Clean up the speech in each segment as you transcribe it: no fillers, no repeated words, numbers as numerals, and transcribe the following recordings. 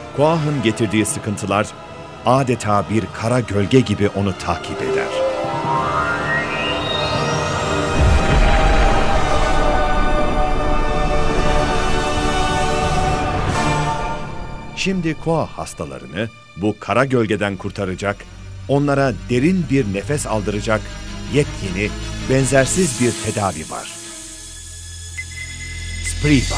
Quah'ın getirdiği sıkıntılar adeta bir kara gölge gibi onu takip eder. Şimdi Quah hastalarını bu kara gölgeden kurtaracak, onlara derin bir nefes aldıracak yepyeni, benzersiz bir tedavi var. Spriva.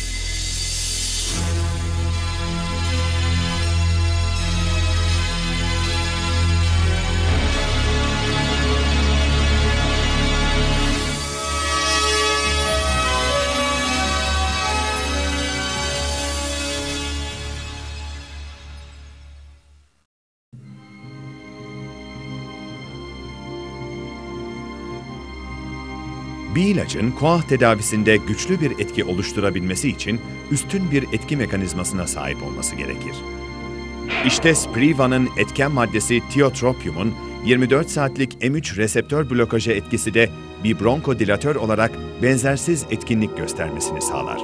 Bir ilacın Quah tedavisinde güçlü bir etki oluşturabilmesi için üstün bir etki mekanizmasına sahip olması gerekir. İşte Spriva'nın etken maddesi tiotropiumun 24 saatlik M3 reseptör blokajı etkisi de bir bronkodilatör olarak benzersiz etkinlik göstermesini sağlar.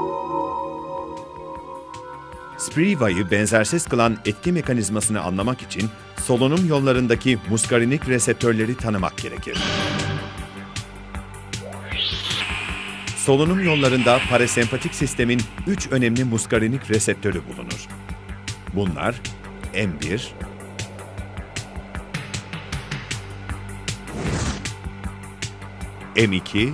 Spriva'yı benzersiz kılan etki mekanizmasını anlamak için solunum yollarındaki muskarinik reseptörleri tanımak gerekir. Solunum yollarında parasempatik sistemin 3 önemli muskarinik reseptörü bulunur. Bunlar M1, M2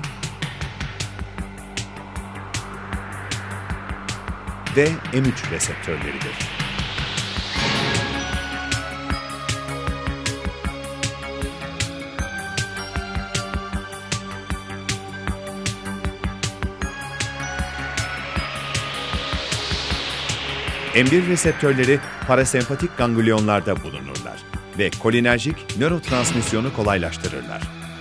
ve M3 reseptörleridir. M1 reseptörleri parasempatik ganglionlarda bulunurlar ve kolinerjik nörotransmisyonu kolaylaştırırlar.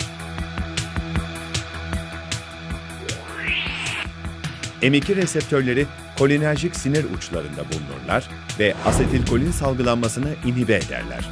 M2 reseptörleri kolinerjik sinir uçlarında bulunurlar ve asetilkolin salgılanmasını inhibe ederler.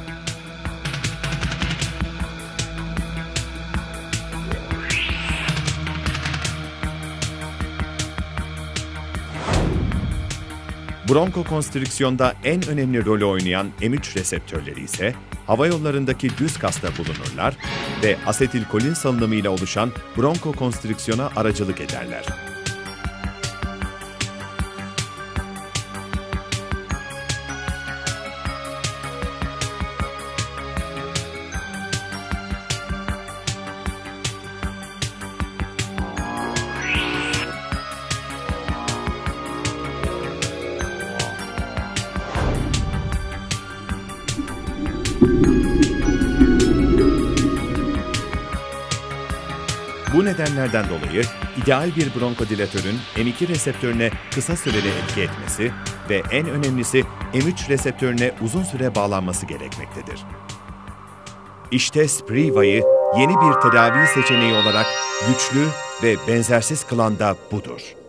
Bronkokonstrüksiyonda en önemli rolü oynayan M3 reseptörleri ise hava yollarındaki düz kasta bulunurlar ve asetilkolin salınımıyla oluşan bronkokonstrüksiyona aracılık ederler. Bu nedenlerden dolayı ideal bir bronkodilatörün M2 reseptörüne kısa süreli etki etmesi ve en önemlisi M3 reseptörüne uzun süre bağlanması gerekmektedir. İşte Spriva'yı yeni bir tedavi seçeneği olarak güçlü ve benzersiz kılan da budur.